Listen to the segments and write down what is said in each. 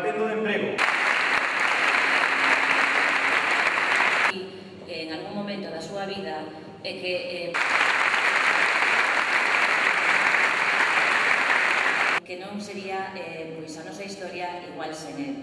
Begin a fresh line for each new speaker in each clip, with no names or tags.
repartiendo de emprego.
En algún momento da súa vida é que non sería pois a nosa historia igual sen él.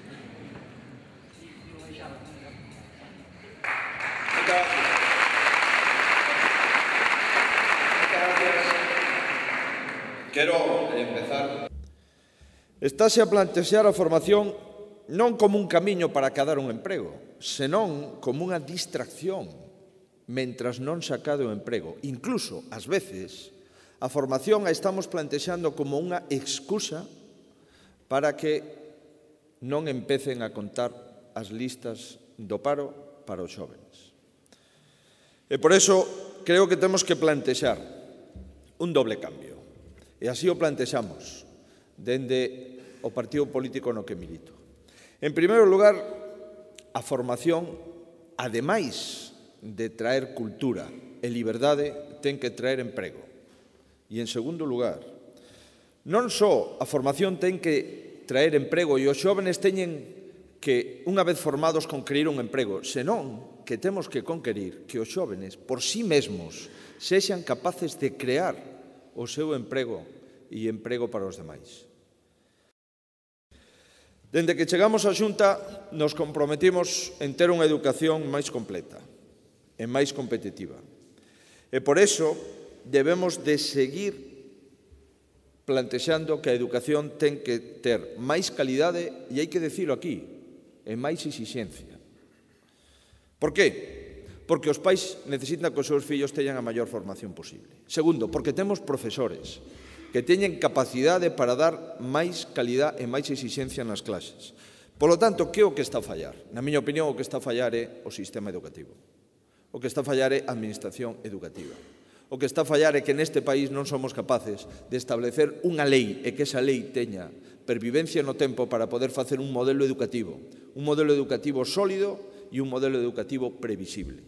Quero empezar. Estase a plantexar a formación non como un camiño para acadar un emprego, senón como unha distracción mentras non se acade o emprego. Incluso, ás veces, a formación a estamos plantexando como unha excusa para que non empecen a contar as listas do paro para os xóvenes. E por iso creo que temos que plantexar un doble cambio. E así o plantexamos dende o partido político no que milito. En primeiro lugar, a formación, ademais de traer cultura e liberdade, ten que traer emprego. E, en segundo lugar, non só a formación ten que traer emprego e os xóvenes teñen que, unha vez formados, conquerir un emprego, senón que temos que conquerir que os xóvenes, por sí mesmos, sexan capaces de crear o seu emprego e emprego para os demais. Dende que chegamos á Xunta, nos comprometimos en ter unha educación máis completa e máis competitiva. E por iso debemos de seguir plantexando que a educación ten que ter máis calidade e hai que dicilo aquí, e máis exixencia. Por qué? Porque os pais necesitan que os seus fillos teñan a maior formación posible. Segundo, porque temos profesores que teñen capacidade para dar máis calidad e máis exixencia nas clases. Por lo tanto, que é o que está a fallar? Na miña opinión, o que está a fallar é o sistema educativo. O que está a fallar é a administración educativa. O que está a fallar é que neste país non somos capaces de establecer unha lei e que esa lei teña pervivencia no tempo para poder facer un modelo educativo sólido e un modelo educativo previsible.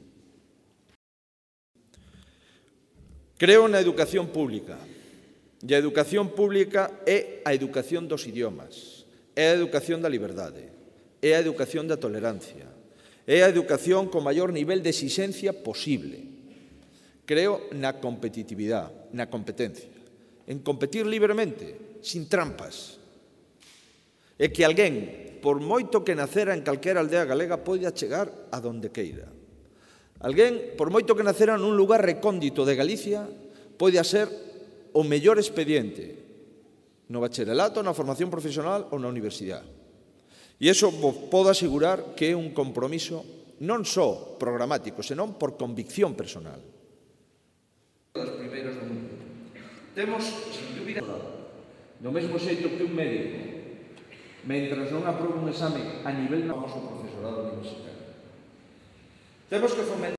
Creo na educación pública. E a educación pública é a educación dos idiomas, é a educación da liberdade, é a educación da tolerancia, é a educación co maior nivel de exixencia posible. Creo na competitividade, na competencia, en competir libremente, sin trampas. E que alguén, por moito que nacera en calquera aldea galega, poida chegar a donde queira. Alguén, por moito que nacera nun lugar recóndito de Galicia, poida ser o mellor expediente no bacharelato, na formación profesional ou na universidade. E iso vos podo asegurar que é un compromiso non só programático, senón por convicción personal. Os primeiros do mundo. Temos, sin dúbida, do mesmo xeito que un médico, mentras non aproba un exame a nivel do noso profesorado universitario. Temos que fomentar